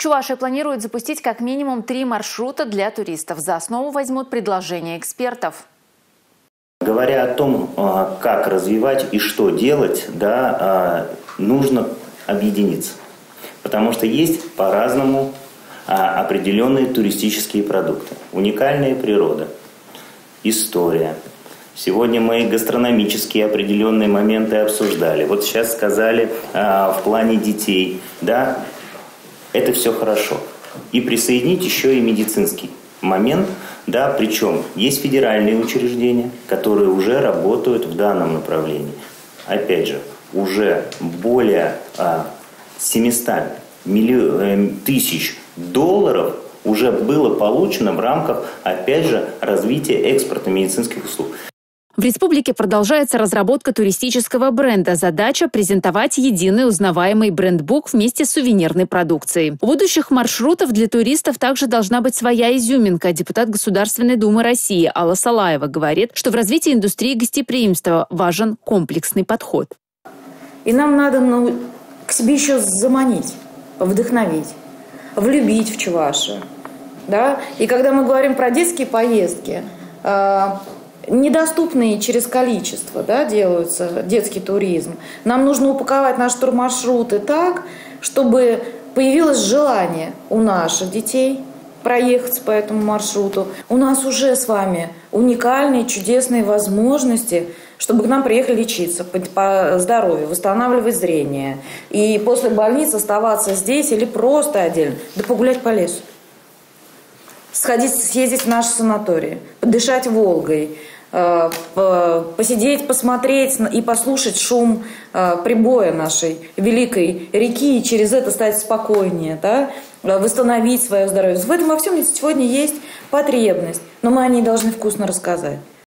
Чувашия планирует запустить как минимум 3 маршрута для туристов. За основу возьмут предложения экспертов. Говоря о том, как развивать и что делать, нужно объединиться. Потому что есть по-разному определенные туристические продукты. Уникальная природа, история. Сегодня мы гастрономические определенные моменты обсуждали. Вот сейчас сказали в плане детей. Да, это все хорошо. И присоединить еще и медицинский момент. Да, причем есть федеральные учреждения, которые уже работают в данном направлении. Опять же, уже более 700 тысяч долларов уже было получено в рамках, опять же, развития экспорта медицинских услуг. В республике продолжается разработка туристического бренда. Задача – презентовать единый узнаваемый брендбук вместе с сувенирной продукцией. У будущих маршрутов для туристов также должна быть своя изюминка. Депутат Государственной Думы России Алла Салаева говорит, что в развитии индустрии гостеприимства важен комплексный подход. И нам надо к себе еще заманить, вдохновить, влюбить в Чувашию. Да? И когда мы говорим про детские поездки, недоступные через количество, делаются детский туризм. Нам нужно упаковать наши турмаршруты так, чтобы появилось желание у наших детей проехать по этому маршруту. У нас уже с вами уникальные, чудесные возможности, чтобы к нам приехали лечиться по здоровью, восстанавливать зрение. И после больницы оставаться здесь или просто отдельно, да погулять по лесу. Съездить в наши санатории, подышать Волгой, посидеть, посмотреть и послушать шум прибоя нашей великой реки и через это стать спокойнее, восстановить свое здоровье. В этом во всем сегодня есть потребность, но мы о ней должны вкусно рассказать.